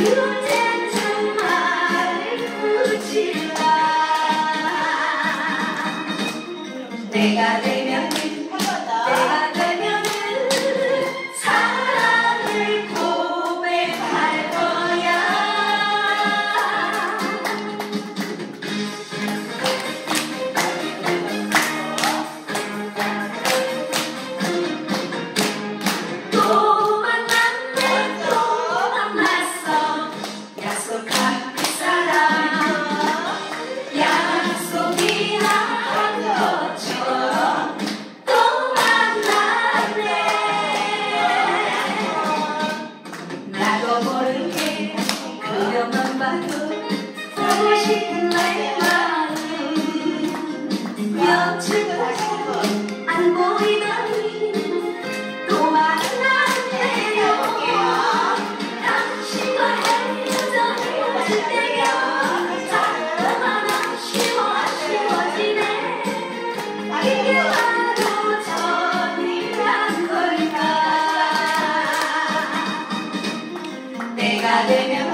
그제쯤 말을 굳이 마. 내가 되면은 사랑을 고백할 거야. 또 만났네 또 만났어 약속한 그 사람 약속이나 한 것처럼 또 만났네. 나도 모르게 그려만 봐도 보고 싶은 내 마음 며칠 안 보이더니 또 만났네요. 당신과 헤어질 때면 자꾸만 아쉬워지네. 이게 바로 전이란 걸까. 내가 되면